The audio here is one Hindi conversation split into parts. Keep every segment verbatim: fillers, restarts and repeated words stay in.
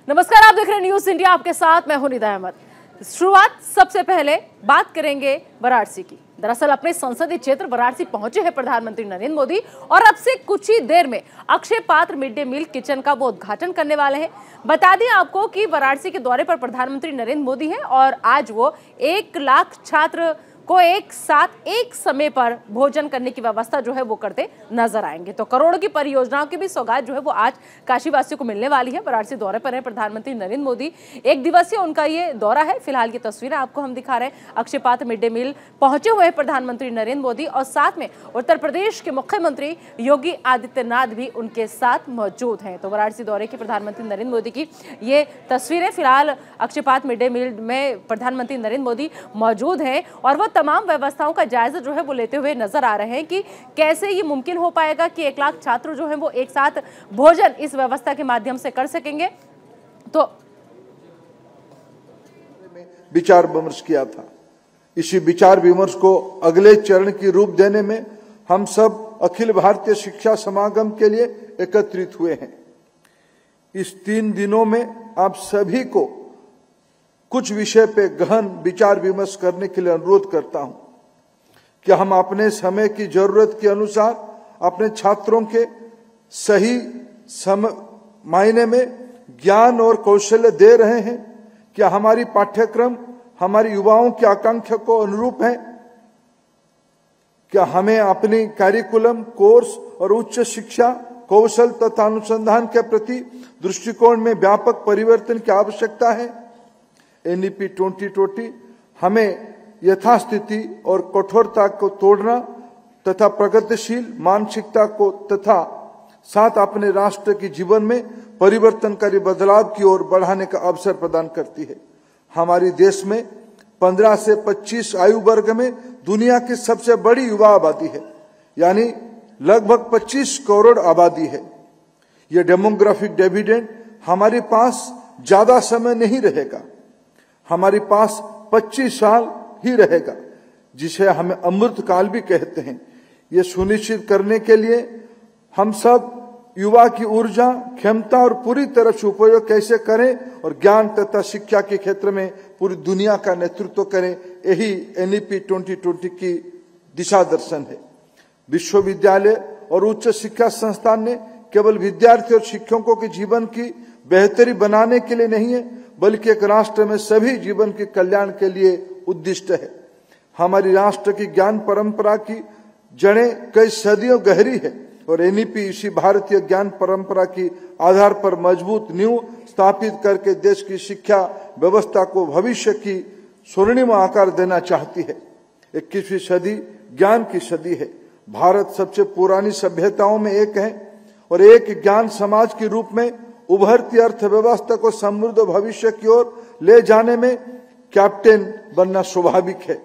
नमस्कार, आप देख रहे हैं न्यूज इंडिया, आपके साथ मैं हूं निदा अहमद। शुरुआत सबसे पहले बात करेंगे वाराणसी की। दरअसल अपने संसदीय क्षेत्र वाराणसी पहुंचे हैं प्रधानमंत्री नरेंद्र मोदी और अब से कुछ ही देर में अक्षय पात्र मिड डे मील किचन का वो उद्घाटन करने वाले हैं। बता दें आपको कि वाराणसी के दौरे पर प्रधानमंत्री नरेंद्र मोदी हैं और आज वो एक लाख छात्र को एक साथ एक समय पर भोजन करने की व्यवस्था जो है वो करते नजर आएंगे। तो करोड़ों की परियोजनाओं की भी सौगात जो है वो आज काशीवासियों को मिलने वाली है। वाराणसी दौरे पर है प्रधानमंत्री नरेंद्र मोदी, एक दिवसीय उनका ये दौरा है। फिलहाल की तस्वीरें आपको हम दिखा रहे हैं। अक्षय पात्र मिड डे मील पहुंचे हुए प्रधानमंत्री नरेंद्र मोदी और साथ में उत्तर प्रदेश के मुख्यमंत्री योगी आदित्यनाथ भी उनके साथ मौजूद हैं। तो वाराणसी दौरे की प्रधानमंत्री नरेंद्र मोदी की ये तस्वीरें। फिलहाल अक्षय पात्र मिड डे मील में प्रधानमंत्री नरेंद्र मोदी मौजूद हैं और वह तमाम व्यवस्थाओं का जायजा जो है वो लेते हुए नजर आ रहे हैं कि कैसे ये मुमकिन हो पाएगा कि एक लाख छात्र जो हैं वो एक साथ भोजन इस व्यवस्था के माध्यम से कर सकेंगे। तो विचार विमर्श किया था। इसी विचार विमर्श को अगले चरण की रूप देने में हम सब अखिल भारतीय शिक्षा समागम के लिए एकत्रित हुए हैं। इस तीन दिनों में आप सभी को कुछ विषय पे गहन विचार विमर्श करने के लिए अनुरोध करता हूं कि हम अपने समय की जरूरत के अनुसार अपने छात्रों के सही समय मायने में ज्ञान और कौशल्य दे रहे हैं। क्या हमारी पाठ्यक्रम हमारी युवाओं की आकांक्षा को अनुरूप है? क्या हमें अपनी कैरिकुलम, कोर्स और उच्च शिक्षा, कौशल तथा अनुसंधान के प्रति दृष्टिकोण में व्यापक परिवर्तन की आवश्यकता है? एनईपी ट्वेंटी ट्वेंटी हमें यथास्थिति और कठोरता को तोड़ना तथा प्रगतिशील मानसिकता को तथा साथ अपने राष्ट्र के जीवन में परिवर्तनकारी बदलाव की ओर बढ़ाने का अवसर प्रदान करती है। हमारी देश में पंद्रह से पच्चीस आयु वर्ग में दुनिया की सबसे बड़ी युवा आबादी है, यानी लगभग पच्चीस करोड़ आबादी है। यह डेमोग्राफिक डिविडेंड हमारे पास ज्यादा समय नहीं रहेगा, हमारे पास पच्चीस साल ही रहेगा, जिसे हमें अमृत काल भी कहते हैं। ये सुनिश्चित करने के लिए हम सब युवा की ऊर्जा, क्षमता और पूरी तरह से उपयोग कैसे करें और ज्ञान तथा शिक्षा के क्षेत्र में पूरी दुनिया का नेतृत्व करें, यही एनईपी ट्वेंटी ट्वेंटी की दिशा दर्शन है। विश्वविद्यालय और उच्च शिक्षा संस्थान ने केवल विद्यार्थी और शिक्षकों के जीवन की बेहतरी बनाने के लिए नहीं है, बल्कि एक राष्ट्र में सभी जीवन के कल्याण के लिए उद्दिष्ट है। हमारी राष्ट्र की ज्ञान परंपरा की जड़ें कई सदियों गहरी है और एनईपी इसी भारतीय ज्ञान परंपरा की आधार पर मजबूत नींव स्थापित करके देश की शिक्षा व्यवस्था को भविष्य की स्वर्णिम आकार देना चाहती है। इक्कीसवीं सदी ज्ञान की सदी है। भारत सबसे पुरानी सभ्यताओं में एक है और एक ज्ञान समाज के रूप में उभरती अर्थव्यवस्था को समृद्ध भविष्य की ओर ले जाने में कैप्टन बनना स्वाभाविक है।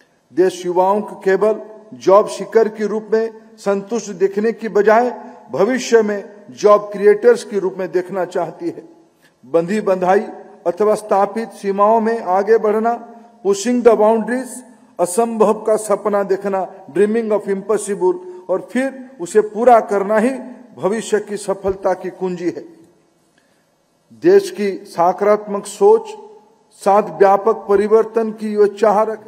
देश युवाओं को केवल जॉब सीकर के रूप में संतुष्ट देखने की बजाय भविष्य में जॉब क्रिएटर्स के रूप में देखना चाहती है। बंधी बंधाई अथवा स्थापित सीमाओं में आगे बढ़ना, पुशिंग द बाउंड्रीज, असंभव का सपना देखना, ड्रीमिंग ऑफ इम्पॉसिबल, और फिर उसे पूरा करना ही भविष्य की सफलता की कुंजी है। देश की सकारात्मक सोच साथ व्यापक परिवर्तन की यो चाह रखने।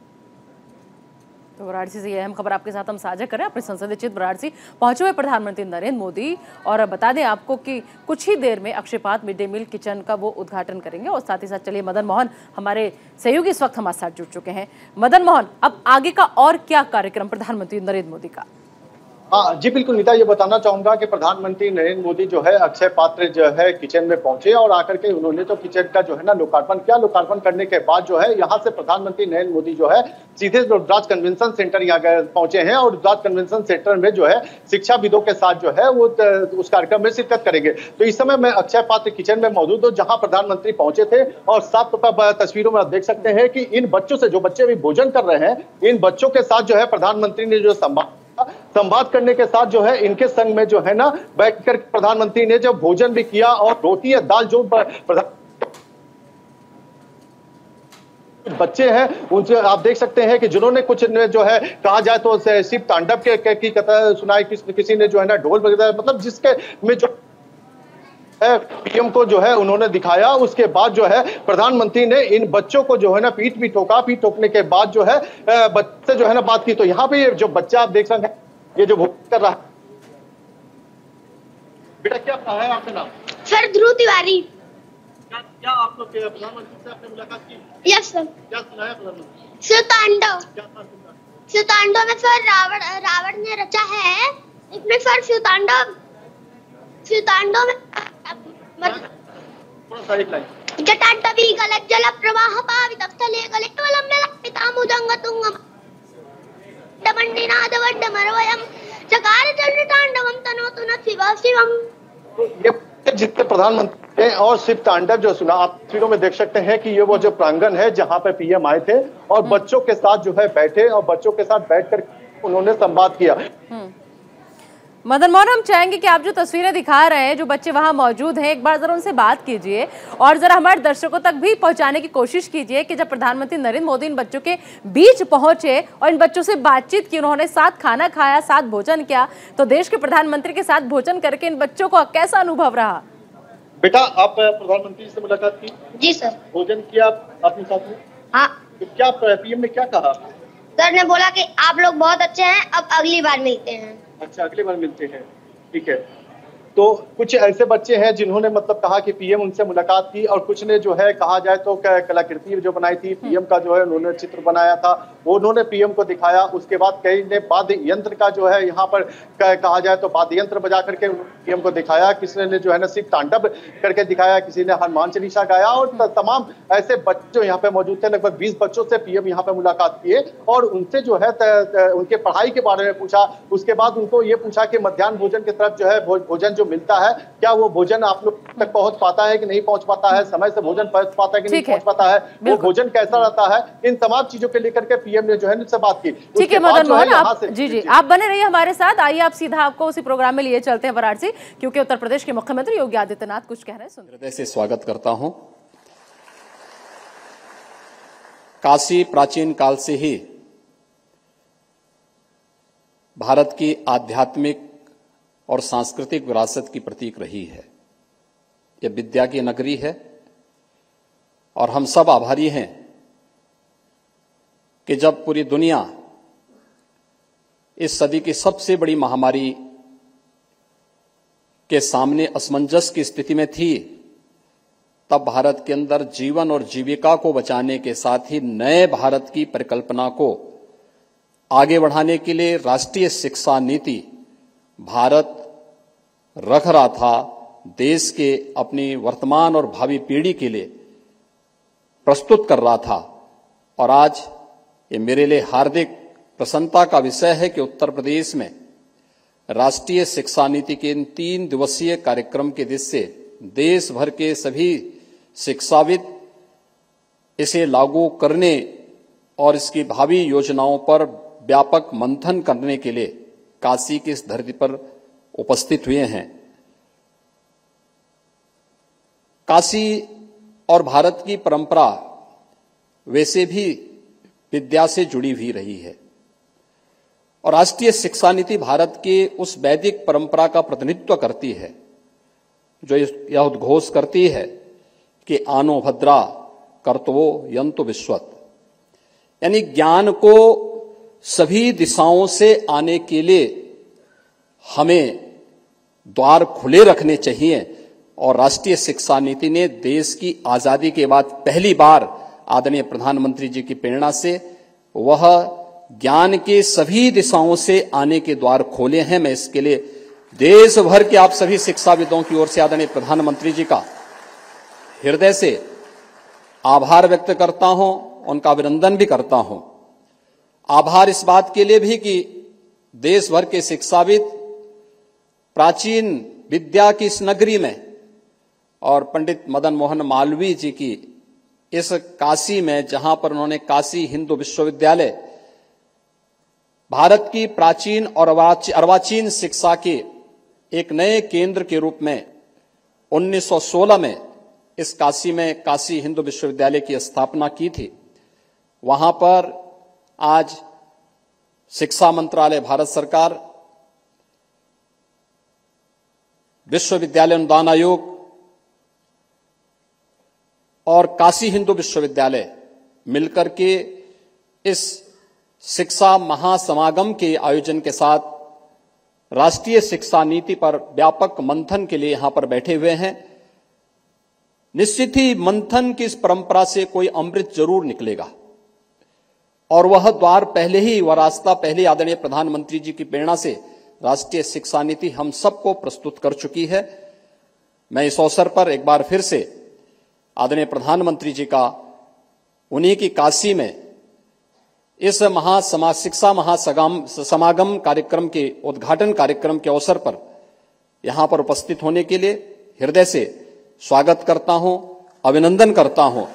तो वाराणसी से यह अहम खबर आपके साथ हम साझा करें। अपने संसदीय क्षेत्र वाराणसी पहुंचे हुए प्रधानमंत्री नरेंद्र मोदी और बता दें आपको कि कुछ ही देर में अक्षय पात्र मिड डे मील किचन का वो उद्घाटन करेंगे। और साथ ही साथ चलिए मदन मोहन हमारे सहयोगी इस वक्त हमारे साथ जुड़ चुके हैं। मदन मोहन, अब आगे का और क्या कार्यक्रम प्रधानमंत्री नरेंद्र मोदी का? हाँ जी बिल्कुल नीता, ये बताना चाहूंगा कि प्रधानमंत्री नरेंद्र मोदी जो है अक्षय पात्र जो है किचन में पहुंचे और आकर के उन्होंने तो किचन का जो है ना लोकार्पण किया। लोकार्पण करने के बाद जो है यहाँ से प्रधानमंत्री नरेंद्र मोदी जो है सीधे रुद्राज कन्वेंशन सेंटर यहाँ पहुंचे हैं और रुद्राज कन्वेंशन सेंटर में जो है शिक्षाविदों के साथ जो है वो उस कार्यक्रम में शिरकत करेंगे। तो इस समय मैं अक्षय पात्र किचन में मौजूद हूँ जहाँ प्रधानमंत्री पहुंचे थे और साफ तस्वीरों में आप देख सकते हैं कि इन बच्चों से, जो बच्चे अभी भोजन कर रहे हैं, इन बच्चों के साथ जो है प्रधानमंत्री ने जो संवाद संवाद करने के साथ जो है इनके संग में जो है ना बैठकर प्रधानमंत्री ने जो भोजन भी किया और रोटी या दाल जो बच्चे हैं उनसे आप देख सकते हैं कि जिन्होंने कुछ जो है कहा जाए तो शिव तांडव के की कथा सुनाई, किस, किसी ने जो है ना ढोल बजाया, मतलब जिसके में जो पीएम को जो है उन्होंने दिखाया। उसके बाद जो है प्रधानमंत्री ने इन बच्चों को जो है ना पीठ भी ठोका। पीठ ठोकने के बाद जो है बच्चे जो है ना बात की। तो यहाँ पे जो बच्चा आप देख सकते हैं, ये जो भोजन कर रहा है। बेटा क्या है आपका नाम? सर ध्रुव तिवारी। क्या क्या आप लोग प्रधानमंत्री से आपने मुलाकात की? Yes sir. क्या सुनाया प्रधानमंत्री? शिवतांडव। क्या था सुना? शिवतांडव में सर रावण रावण ने रचा है। इसमें सर शिवतांडव शिवतांडव में थोड़ा सा एक लाइन। जटाटवी गलत जल प्रवाह पावितस्थले गलितवलम ललापितामुदंगतुंगम दमंडिनाद वड्डमरवयम चकार चंद्रतांडवम तनोतु न शिव शिवम। ये जितने प्रधानमंत्री हैं और शिव तांडव जो सुना आप तस्वीरों में देख सकते हैं कि ये वो जो प्रांगण है जहां पे पीएम आए थे और बच्चों के साथ जो है बैठे और बच्चों के साथ बैठकर उन्होंने संवाद किया। मदन मोहन, हम चाहेंगे कि आप जो तस्वीरें दिखा रहे हैं, जो बच्चे वहां मौजूद हैं, एक बार जरा उनसे बात कीजिए और जरा हमारे दर्शकों तक भी पहुंचाने की कोशिश कीजिए कि जब प्रधानमंत्री नरेंद्र मोदी इन बच्चों के बीच पहुंचे और इन बच्चों से बातचीत की, उन्होंने साथ खाना खाया, साथ भोजन किया, तो देश के प्रधानमंत्री के साथ भोजन करके इन बच्चों को कैसा अनुभव रहा? बेटा आप प्रधानमंत्री से मुलाकात की? जी सर। भोजन किया अपने साथ में? हाँ। तो क्या पीएम ने क्या कहा? सर ने बोला कि आप लोग बहुत अच्छे हैं, अब अगली बार मिलते हैं। अच्छा, अगली बार मिलते हैं, ठीक है। तो कुछ ऐसे बच्चे हैं जिन्होंने मतलब कहा कि पीएम उनसे मुलाकात की और कुछ ने जो है कहा जाए तो कलाकृति जो बनाई थी पीएम का जो है उन्होंने चित्र बनाया था, वो उन्होंने पीएम को दिखाया। उसके बाद कई ने वाद्य यंत्र का जो है यहाँ पर कहा जाए तो वाद्य यंत्र बजा करके पीएम को दिखाया। किसी ने जो है ना शिव तांडव करके दिखाया, किसी ने हनुमान चालीसा गाया और तमाम ऐसे बच्चे यहाँ पे मौजूद थे। लगभग बीस बच्चों से पीएम यहाँ पे मुलाकात किए और उनसे जो है उनके पढ़ाई के बारे में पूछा। उसके बाद उनको ये पूछा कि मध्याह्न भोजन की तरफ जो है भोजन जो मिलता है, क्या वो भोजन आप लोग तक पहुंच पाता है कि नहीं पहुंच पाता है, समय से भोजन पहुंच पाता है कि नहीं पहुंच पाता है, वो भोजन कैसा रहता है, इन तमाम चीजों को लेकर के पीएम ने जो है उनसे बात की। ठीक है मदन मोहन, आप जी जी आप बने रहिए हमारे साथ। आइए आप सीधा आपको उसी प्रोग्राम में लिए चलते हैं वाराणसी, क्योंकि उत्तर प्रदेश के मुख्यमंत्री योगी आदित्यनाथ कुछ कह रहे हैं। सुन हृदय से स्वागत करता हूं। काशी प्राचीन काल से ही भारत की आध्यात्मिक और सांस्कृतिक विरासत की प्रतीक रही है। यह विद्या की नगरी है और हम सब आभारी हैं कि जब पूरी दुनिया इस सदी की सबसे बड़ी महामारी के सामने असमंजस की स्थिति में थी, तब भारत के अंदर जीवन और जीविका को बचाने के साथ ही नए भारत की परिकल्पना को आगे बढ़ाने के लिए राष्ट्रीय शिक्षा नीति भारत रख रहा था। देश के अपनी वर्तमान और भावी पीढ़ी के लिए प्रस्तुत कर रहा था। और आज ये मेरे लिए हार्दिक प्रसन्नता का विषय है कि उत्तर प्रदेश में राष्ट्रीय शिक्षा नीति के इन तीन दिवसीय कार्यक्रम के दृष्टि से देश भर के सभी शिक्षाविद इसे लागू करने और इसकी भावी योजनाओं पर व्यापक मंथन करने के लिए काशी की इस धरती पर उपस्थित हुए हैं। काशी और भारत की परंपरा वैसे भी विद्या से जुड़ी हुई रही है और राष्ट्रीय शिक्षा नीति भारत के उस वैदिक परंपरा का प्रतिनिधित्व करती है जो यह उद्घोष करती है कि आनो भद्रा कर्तवो यंतु विश्वत, यानी ज्ञान को सभी दिशाओं से आने के लिए हमें द्वार खुले रखने चाहिए। और राष्ट्रीय शिक्षा नीति ने देश की आजादी के बाद पहली बार आदरणीय प्रधानमंत्री जी की प्रेरणा से वह ज्ञान के सभी दिशाओं से आने के द्वार खोले हैं। मैं इसके लिए देश भर के आप सभी शिक्षाविदों की ओर से आदरणीय प्रधानमंत्री जी का हृदय से आभार व्यक्त करता हूं, उनका अभिनंदन भी करता हूं। आभार इस बात के लिए भी कि देश भर के शिक्षाविद प्राचीन विद्या की इस नगरी में और पंडित मदन मोहन मालवीय जी की इस काशी में, जहां पर उन्होंने काशी हिंदू विश्वविद्यालय भारत की प्राचीन और अर्वाचीन शिक्षा के एक नए केंद्र के रूप में उन्नीस सौ सोलह में इस काशी में काशी हिंदू विश्वविद्यालय की स्थापना की थी। वहां पर आज शिक्षा मंत्रालय भारत सरकार, विश्वविद्यालय अनुदान आयोग और काशी हिंदू विश्वविद्यालय मिलकर के इस शिक्षा महासमागम के आयोजन के साथ राष्ट्रीय शिक्षा नीति पर व्यापक मंथन के लिए यहां पर बैठे हुए हैं। निश्चित ही मंथन की इस परंपरा से कोई अमृत जरूर निकलेगा और वह द्वार पहले ही, वह रास्ता पहले आदरणीय प्रधानमंत्री जी की प्रेरणा से राष्ट्रीय शिक्षा नीति हम सबको प्रस्तुत कर चुकी है। मैं इस अवसर पर एक बार फिर से आदरणीय प्रधानमंत्री जी का उन्हीं की काशी में इस महासमा शिक्षा महासमागम समागम कार्यक्रम के उद्घाटन कार्यक्रम के अवसर पर यहां पर उपस्थित होने के लिए हृदय से स्वागत करता हूं, अभिनंदन करता हूं।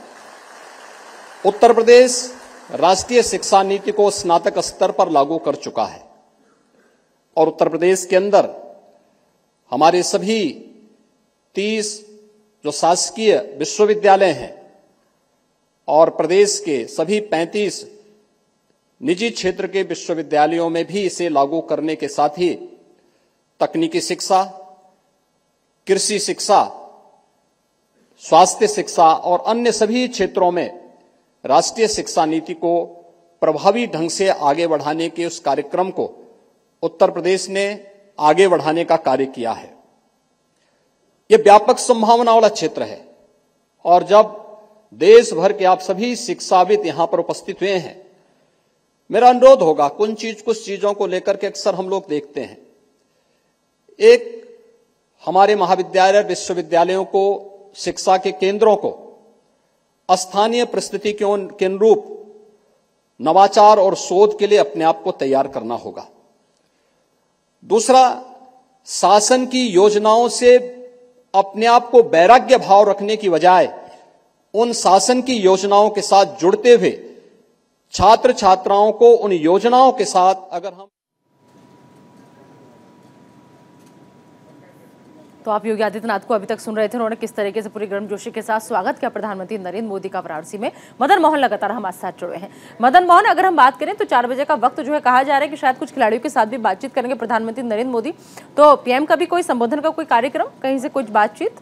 उत्तर प्रदेश राष्ट्रीय शिक्षा नीति को स्नातक स्तर पर लागू कर चुका है और उत्तर प्रदेश के अंदर हमारे सभी तीस जो शासकीय विश्वविद्यालय हैं और प्रदेश के सभी पैंतीस निजी क्षेत्र के विश्वविद्यालयों में भी इसे लागू करने के साथ ही तकनीकी शिक्षा, कृषि शिक्षा, स्वास्थ्य शिक्षा और अन्य सभी क्षेत्रों में राष्ट्रीय शिक्षा नीति को प्रभावी ढंग से आगे बढ़ाने के उस कार्यक्रम को उत्तर प्रदेश ने आगे बढ़ाने का कार्य किया है। यह व्यापक संभावना वाला क्षेत्र है और जब देश भर के आप सभी शिक्षाविद यहां पर उपस्थित हुए हैं, मेरा अनुरोध होगा, कुछ चीज कुछ चीजों को लेकर के अक्सर हम लोग देखते हैं। एक, हमारे महाविद्यालय विश्वविद्यालयों को, शिक्षा के केंद्रों को स्थानीय परिस्थिति के अनुरूप नवाचार और शोध के लिए अपने आप को तैयार करना होगा। दूसरा, शासन की योजनाओं से अपने आप को वैराग्य भाव रखने की बजाय उन शासन की योजनाओं के साथ जुड़ते हुए छात्र छात्राओं को उन योजनाओं के साथ अगर हम तो आप योगी आदित्यनाथ को अभी तक सुन रहे थे। उन्होंने किस तरीके से पूरी गर्मजोशी के साथ स्वागत किया प्रधानमंत्री नरेंद्र मोदी का वाराणसी में। मदन मोहन लगातार हमारे साथ जुड़े हैं। मदन मोहन, अगर हम बात करें तो चार बजे का वक्त जो है, कहा जा रहा है कि शायद कुछ खिलाड़ियों के साथ भी बातचीत करेंगे प्रधानमंत्री नरेंद्र मोदी। तो पीएम का भी कोई संबोधन का कोई कार्यक्रम, कहीं से कुछ बातचीत?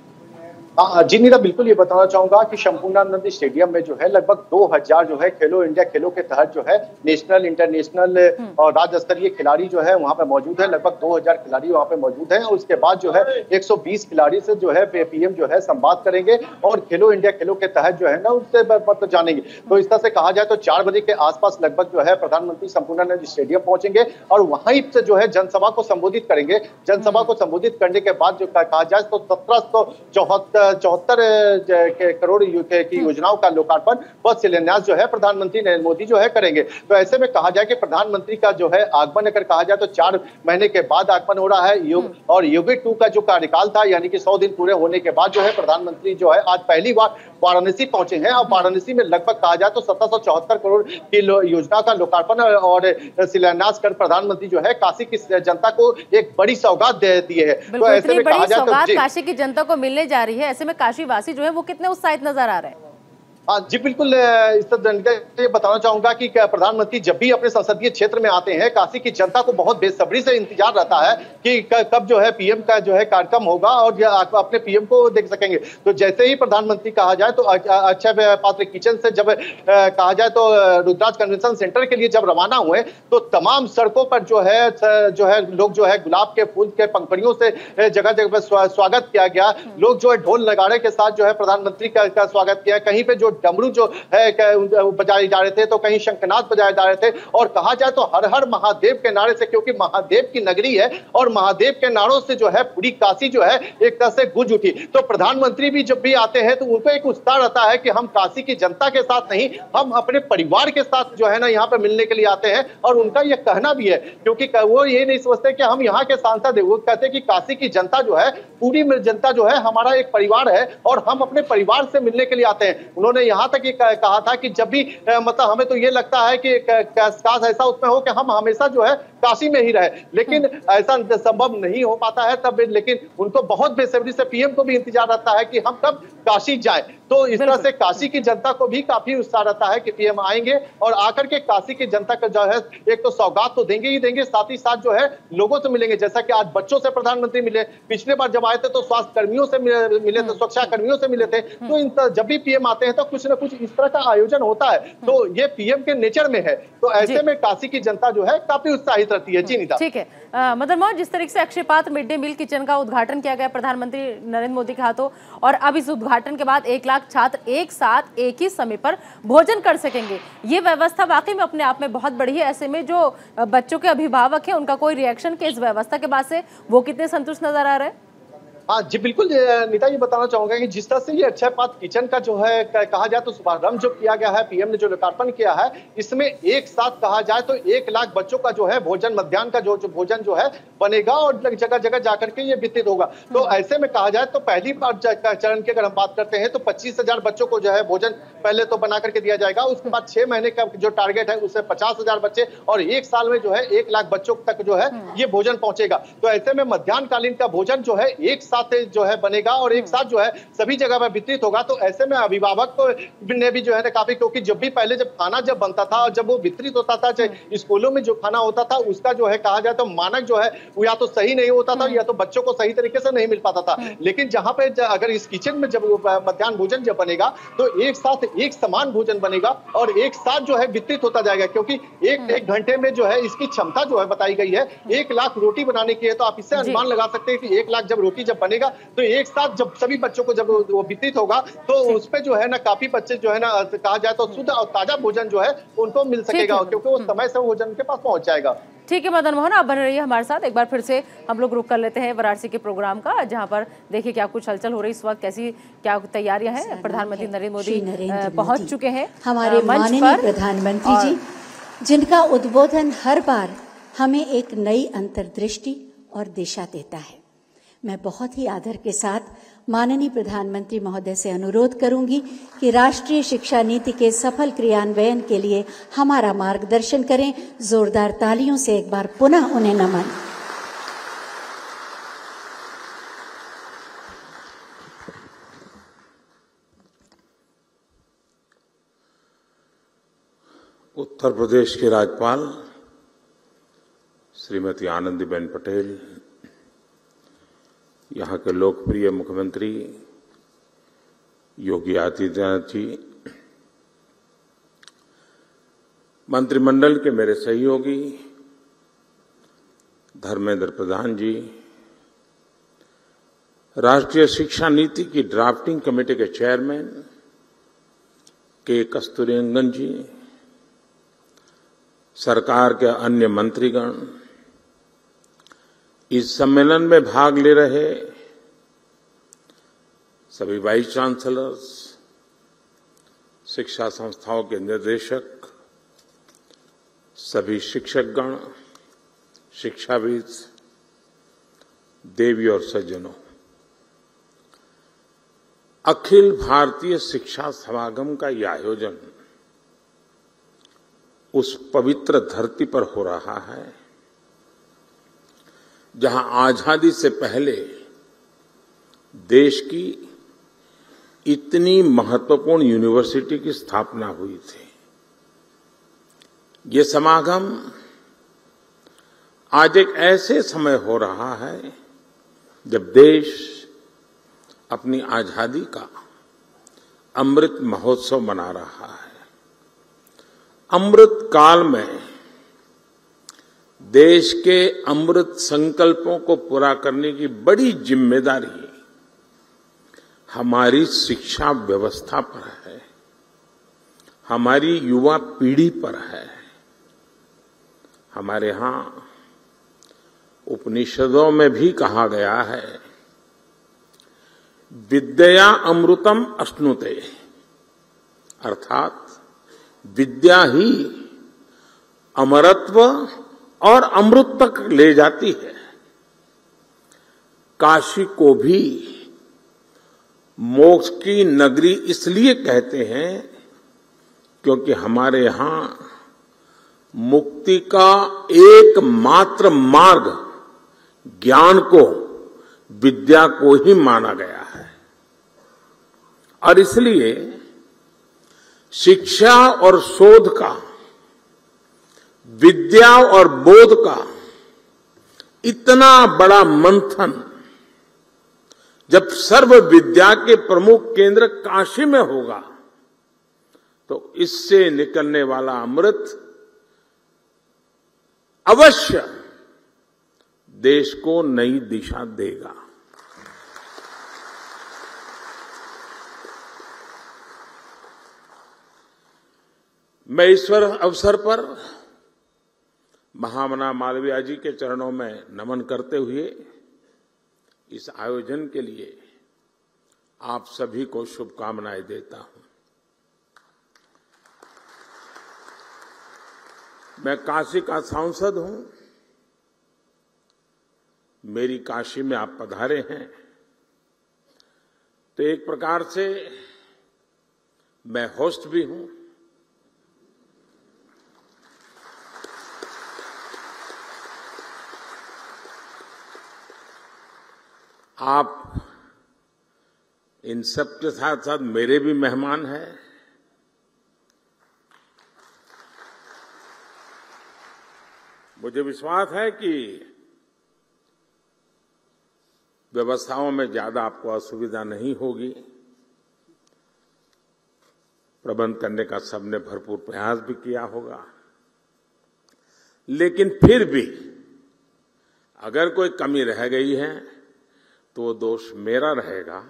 जी नीता, बिल्कुल ये बताना चाहूंगा कि संपूर्णानंद स्टेडियम में जो है लगभग दो हज़ार जो है खेलो इंडिया खेलों के तहत जो है नेशनल, इंटरनेशनल और राज्य स्तरीय खिलाड़ी जो है वहां पे मौजूद है। लगभग दो हज़ार खिलाड़ी वहां पे मौजूद हैं और उसके बाद जो है एक सौ बीस खिलाड़ी से जो है पीएम जो है संवाद करेंगे और खेलो इंडिया खेलों के तहत जो है ना उससे मतलब जानेंगे। तो इस तरह से कहा जाए तो चार बजे के आसपास लगभग जो है प्रधानमंत्री संपूर्णानंद स्टेडियम पहुंचेंगे और वहीं से जो है जनसभा को संबोधित करेंगे। जनसभा को संबोधित करने के बाद जो कहा जाए तो सत्रह सौ चौहत्तर चौहत्तर करोड़ की योजनाओं का लोकार्पण व शिलान्यास जो है प्रधानमंत्री नरेंद्र मोदी जो है करेंगे। तो ऐसे में कहा जाए कि प्रधानमंत्री का जो है आगमन अगर कहा जाए तो चार महीने के बाद आगमन हो रहा है। योग और योगी टू का जो कार्यकाल था यानी कि सौ दिन पूरे होने के बाद जो है प्रधानमंत्री जो है आज पहली बार वाराणसी पहुंचे हैं और वाराणसी में लगभग कहा जाए तो सत्रह सौ चौहत्तर करोड़ की योजना का लोकार्पण और शिलान्यास कर प्रधानमंत्री जो है काशी की जनता को एक बड़ी सौगात दे दी है। तो ऐसे में कहा जाए तो काशी की जनता को मिलने जा रही है, ऐसे में काशी वासी जो है वो कितने उत्साहित नजर आ रहे हैं? हाँ जी बिल्कुल, इस तरह बताना चाहूंगा कि प्रधानमंत्री जब भी अपने संसदीय क्षेत्र में आते हैं काशी की जनता को बहुत बेसब्री से इंतजार रहता है कि कब जो है पीएम का जो है कार्यक्रम होगा और अपने पीएम को देख सकेंगे। तो जैसे ही प्रधानमंत्री कहा जाए तो अक्षय पात्र किचन से जब कहा जाए तो रुद्राज कन्वेंशन सेंटर के लिए जब रवाना हुए तो तमाम सड़कों पर जो है जो है लोग जो है गुलाब के फूल के पंखुड़ियों से जगह जगह पर स्वागत किया गया। लोग जो है ढोल नगाड़े के साथ जो है प्रधानमंत्री का स्वागत किया। कहीं पे जो डमरू जो है बजाए जा रहे थे तो कहीं शंखनाद बजाए जा रहे थे और कहा जाए तो हर हर महादेव के नारे से, क्योंकि महादेव की नगरी है और महादेव के नारों से जो है पूरी काशी जो है एक तरह से गूंज उठी। तो प्रधानमंत्री भी जब भी आते हैं तो उनको एक उत्साह रहता है कि हम काशी की जनता के साथ नहीं, हम अपने परिवार के साथ जो है ना यहाँ पे मिलने के लिए आते हैं। और उनका यह कहना भी है, क्योंकि वो ये नहीं समझते कि हम यहाँ के सांसद है, वो कहते हैं कि काशी की जनता जो है पूरी जनता जो है हमारा एक परिवार है और हम अपने परिवार से मिलने के लिए आते हैं। उन्होंने यहाँ तक ये कहा था कि जब भी मतलब हमें तो ये लगता है कि काश ऐसा उसमें हो कि हम हमेशा जो है काशी में ही रहे, लेकिन ऐसा संभव नहीं हो पाता है तब। लेकिन उनको बहुत बेसब्री से पीएम को भी इंतजार रहता है कि हम कब काशी जाए। तो इस तरह से काशी की जनता को भी काफी उत्साह रहता है कि पीएम आएंगे और आकर के काशी की जनता का जो है एक तो सौगात तो देंगे ही देंगे, साथ ही साथ जो है लोगों से मिलेंगे। जैसा कि आज बच्चों से प्रधानमंत्री मिले, पिछले बार जब आए थे तो स्वास्थ्य कर्मियों से मिले थे, सुरक्षा कर्मियों से मिले थे। तो इन जब भी पीएम आते हैं तो कुछ ना कुछ इस तरह का आयोजन होता है, तो ये पीएम के नेचर में है। तो ऐसे में काशी की जनता जो है काफी उत्साहित रहती है। जी नीता, ठीक है। आ, मदन मोहन, जिस तरीके से अक्षय पात्र मिड डे मील किचन का उद्घाटन किया गया प्रधानमंत्री नरेंद्र मोदी के हाथों, और अब इस उद्घाटन के बाद एक लाख छात्र एक साथ एक ही समय पर भोजन कर सकेंगे, ये व्यवस्था वाकई में अपने आप में बहुत बड़ी है। ऐसे में जो बच्चों के अभिभावक हैं उनका कोई रिएक्शन के इस व्यवस्था के बाद से वो कितने संतुष्ट नजर आ रहे हैं? हाँ जी बिल्कुल नीता, ये बताना चाहूंगा कि जिस तरह से ये अक्षय पात्र किचन का जो है कहा जाए तो शुभारंभ जो किया गया है, पीएम ने जो लोकार्पण किया है, इसमें एक साथ कहा जाए तो एक लाख बच्चों का जो है भोजन, मध्याह्न का जो, जो भोजन जो है बनेगा और जगह जगह जाकर के ये वितरित होगा। तो ऐसे में कहा जाए तो पहली बार चरण की अगर हम बात करते हैं तो पच्चीस हजार बच्चों को जो है भोजन पहले तो बना करके दिया जाएगा। उसके बाद छह महीने का जो टारगेट है उससे पचास हजार बच्चे, और एक साल में जो है एक लाख बच्चों तक जो है ये भोजन पहुंचेगा। तो ऐसे में मध्याह्न कालीन का भोजन जो है एक साथ जो है बनेगा और एक साथ जो है सभी जगह पर वितरित होगा। तो ऐसे में अभिभावक को ने भी जो है ना काफी, क्योंकि जब भी पहले जब खाना जब बनता था और जब वो वितरित होता था, चाहे स्कूलों में जो खाना होता था उसका जो है कहा जाए तो मानक जो है वो या तो सही नहीं होता था या तो बच्चों को सही तरीके से नहीं मिल पाता था। लेकिन जहां पे अगर इस किचन में जब मध्याह्न भोजन जब बनेगा तो एक साथ एक समान भोजन बनेगा और एक साथ जो है वितरित होता जाएगा, क्योंकि एक एक घंटे में जो है इसकी क्षमता जो है बताई गई है एक लाख रोटी बनाने की है। तो आप इससे अनुमान लगा सकते हैं कि एक लाख जब रोटी जब बनेगा तो एक साथ जब सभी बच्चों को जब वो वितरित होगा तो उस पे जो है ना काफी बच्चे जो है ना कहा जाए तो शुद्ध और ताजा भोजन जो है उनको मिल सकेगा, क्योंकि वो समय से भोजन के पास पहुंच जाएगा। ठीक है मदन मोहन, आप बने रहिए हमारे साथ। एक बार फिर से हम लोग रुक कर लेते हैं वाराणसी के प्रोग्राम का, जहां पर देखिए क्या कुछ हलचल हो रही इस वक्त, कैसी क्या तैयारियां हैं। प्रधानमंत्री नरेंद्र मोदी पहुंच चुके हैं हमारे माननीय प्रधानमंत्री जी, जिनका उद्बोधन हर बार हमें एक नई अंतर्दृष्टि और दिशा देता है। मैं बहुत ही आदर के साथ माननीय प्रधानमंत्री महोदय से अनुरोध करूंगी कि राष्ट्रीय शिक्षा नीति के सफल क्रियान्वयन के लिए हमारा मार्गदर्शन करें। जोरदार तालियों से एक बार पुनः उन्हें नमन। उत्तर प्रदेश के राज्यपाल श्रीमती आनंदीबेन पटेल, यहाँ के लोकप्रिय मुख्यमंत्री योगी आदित्यनाथ जी, मंत्रिमंडल के मेरे सहयोगी धर्मेंद्र प्रधान जी, राष्ट्रीय शिक्षा नीति की ड्राफ्टिंग कमेटी के चेयरमैन के कस्तूरीरंगन जी, सरकार के अन्य मंत्रीगण, इस सम्मेलन में भाग ले रहे सभी वाइस चांसलर्स, शिक्षा संस्थाओं के निर्देशक, सभी शिक्षकगण, शिक्षाविद, देवी और सज्जनों, अखिल भारतीय शिक्षा समागम का यह आयोजन उस पवित्र धरती पर हो रहा है जहां आजादी से पहले देश की इतनी महत्वपूर्ण यूनिवर्सिटी की स्थापना हुई थी। ये समागम आज एक ऐसे समय हो रहा है जब देश अपनी आजादी का अमृत महोत्सव मना रहा है। अमृत काल में देश के अमृत संकल्पों को पूरा करने की बड़ी जिम्मेदारी हमारी शिक्षा व्यवस्था पर है, हमारी युवा पीढ़ी पर है। हमारे यहां उपनिषदों में भी कहा गया है, विद्या अमृतम अश्नुते, अर्थात विद्या ही अमरत्व और अमृत तक ले जाती है। काशी को भी मोक्ष की नगरी इसलिए कहते हैं क्योंकि हमारे यहां मुक्ति का एकमात्र मार्ग ज्ञान को, विद्या को ही माना गया है। और इसलिए शिक्षा और शोध का, विद्या और बोध का इतना बड़ा मंथन जब सर्व विद्या के प्रमुख केंद्र काशी में होगा तो इससे निकलने वाला अमृत अवश्य देश को नई दिशा देगा। मैं ईश्वर अवसर पर महामना मालवीय जी के चरणों में नमन करते हुए इस आयोजन के लिए आप सभी को शुभकामनाएं देता हूं। मैं काशी का सांसद हूं। मेरी काशी में आप पधारे हैं तो एक प्रकार से मैं होस्ट भी हूं। आप इन सब के साथ साथ मेरे भी मेहमान हैं। मुझे विश्वास है कि व्यवस्थाओं में ज्यादा आपको असुविधा नहीं होगी। प्रबंध करने का सबने भरपूर प्रयास भी किया होगा, लेकिन फिर भी अगर कोई कमी रह गई है तो वो दोष मेरा रहेगा।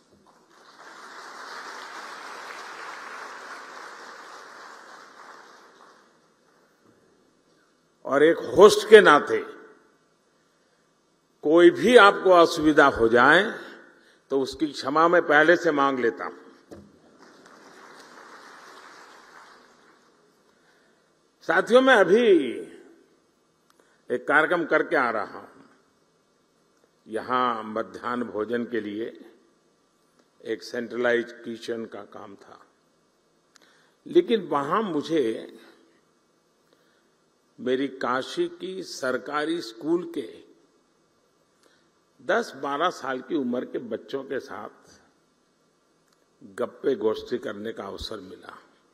और एक होस्ट के नाते कोई भी आपको असुविधा हो जाए तो उसकी क्षमा मैं पहले से मांग लेता हूं। साथियों, मैं अभी एक कार्यक्रम करके आ रहा हूं। यहां मध्याह्न भोजन के लिए एक सेंट्रलाइज्ड किचन का काम था, लेकिन वहां मुझे मेरी काशी की सरकारी स्कूल के दस बारह साल की उम्र के बच्चों के साथ गप्पे गोष्ठी करने का अवसर मिला।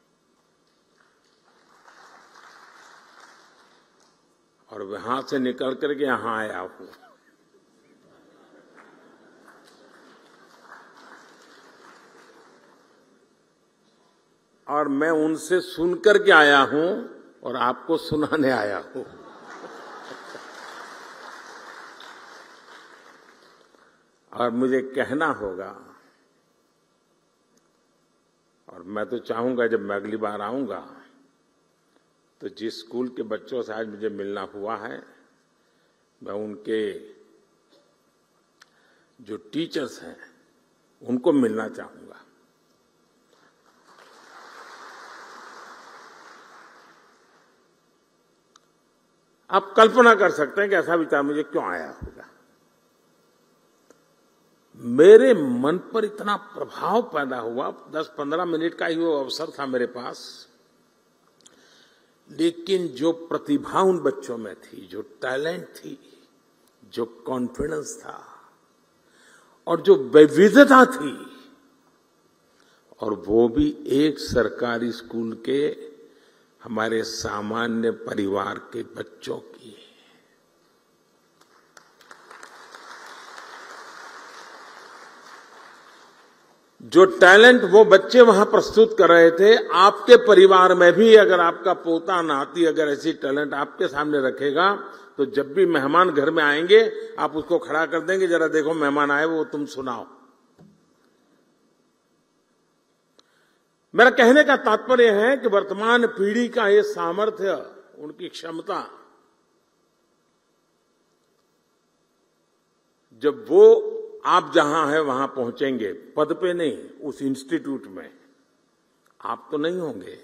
और वहां से निकल करके यहां आया हूं। और मैं उनसे सुनकर के आया हूं और आपको सुनाने आया हूं। और मुझे कहना होगा, और मैं तो चाहूंगा जब मैं अगली बार आऊंगा तो जिस स्कूल के बच्चों से आज मुझे मिलना हुआ है, मैं उनके जो टीचर्स हैं उनको मिलना चाहूंगा। आप कल्पना कर सकते हैं कि ऐसा विचार मुझे क्यों आया होगा। मेरे मन पर इतना प्रभाव पैदा हुआ। दस पंद्रह मिनट का ही वो अवसर था मेरे पास, लेकिन जो प्रतिभा उन बच्चों में थी, जो टैलेंट थी, जो कॉन्फिडेंस था और जो विविधता थी, और वो भी एक सरकारी स्कूल के हमारे सामान्य परिवार के बच्चों की। जो टैलेंट वो बच्चे वहां प्रस्तुत कर रहे थे, आपके परिवार में भी अगर आपका पोता नाती अगर ऐसी टैलेंट आपके सामने रखेगा तो जब भी मेहमान घर में आएंगे आप उसको खड़ा कर देंगे, जरा देखो मेहमान आए वो तुम सुनाओ। मेरा कहने का तात्पर्य है कि वर्तमान पीढ़ी का ये सामर्थ्य, उनकी क्षमता, जब वो आप जहां है वहां पहुंचेंगे, पद पे नहीं, उस इंस्टीट्यूट में, आप तो नहीं होंगे,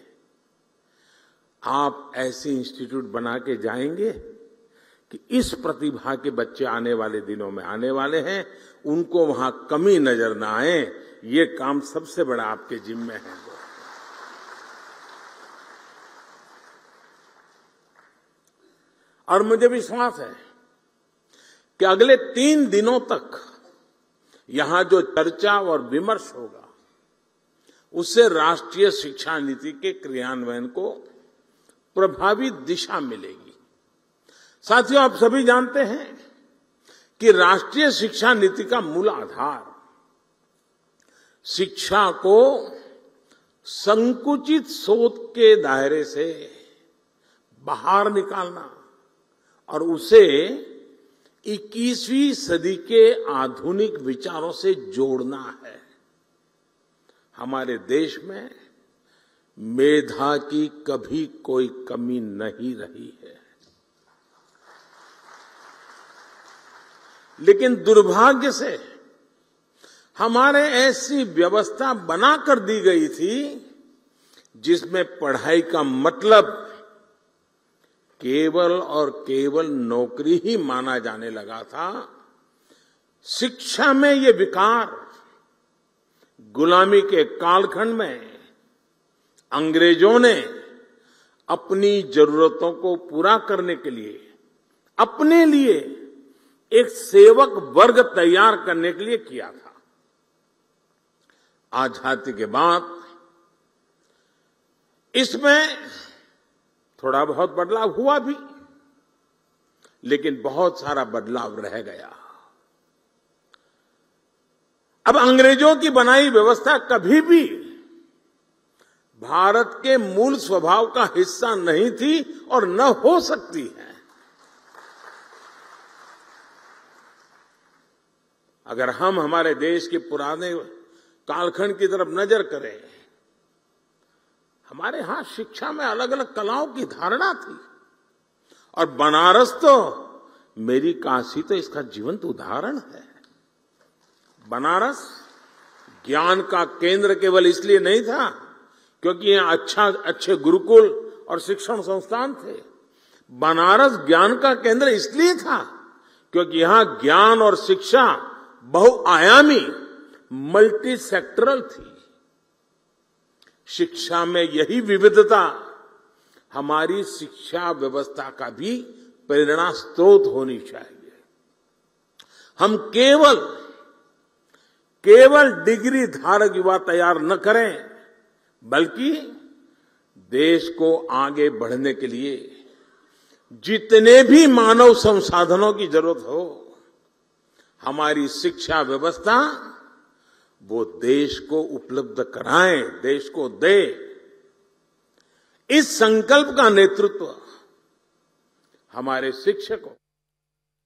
आप ऐसे इंस्टीट्यूट बना के जाएंगे कि इस प्रतिभा के बच्चे आने वाले दिनों में आने वाले हैं, उनको वहां कमी नजर ना आए। ये काम सबसे बड़ा आपके जिम्मे है। और मुझे विश्वास है कि अगले तीन दिनों तक यहां जो चर्चा और विमर्श होगा उससे राष्ट्रीय शिक्षा नीति के क्रियान्वयन को प्रभावी दिशा मिलेगी। साथियों, आप सभी जानते हैं कि राष्ट्रीय शिक्षा नीति का मूल आधार शिक्षा को संकुचित सोच के दायरे से बाहर निकालना और उसे इक्कीसवीं सदी के आधुनिक विचारों से जोड़ना है। हमारे देश में मेधा की कभी कोई कमी नहीं रही है, लेकिन दुर्भाग्य से हमारे ऐसी व्यवस्था बनाकर दी गई थी जिसमें पढ़ाई का मतलब केवल और केवल नौकरी ही माना जाने लगा था। शिक्षा में ये विकार गुलामी के कालखंड में अंग्रेजों ने अपनी जरूरतों को पूरा करने के लिए अपने लिए एक सेवक वर्ग तैयार करने के लिए किया था। आजादी के बाद इसमें थोड़ा बहुत बदलाव हुआ भी, लेकिन बहुत सारा बदलाव रह गया। अब अंग्रेजों की बनाई व्यवस्था कभी भी भारत के मूल स्वभाव का हिस्सा नहीं थी और न हो सकती है। अगर हम हमारे देश के पुराने कालखंड की तरफ नजर करें, हमारे यहां शिक्षा में अलग अलग कलाओं की धारणा थी और बनारस तो, मेरी काशी तो इसका जीवंत उदाहरण है। बनारस ज्ञान का केंद्र केवल इसलिए नहीं था क्योंकि यहाँ अच्छा अच्छे गुरुकुल और शिक्षण संस्थान थे। बनारस ज्ञान का केंद्र इसलिए था क्योंकि यहाँ ज्ञान और शिक्षा बहुआयामी मल्टी सेक्टरल थी। शिक्षा में यही विविधता हमारी शिक्षा व्यवस्था का भी प्रेरणा स्रोत होनी चाहिए। हम केवल केवल डिग्री धारक युवा तैयार न करें, बल्कि देश को आगे बढ़ने के लिए जितने भी मानव संसाधनों की जरूरत हो, हमारी शिक्षा व्यवस्था वो देश को उपलब्ध कराएं, देश को दे। इस संकल्प का नेतृत्व हमारे शिक्षकों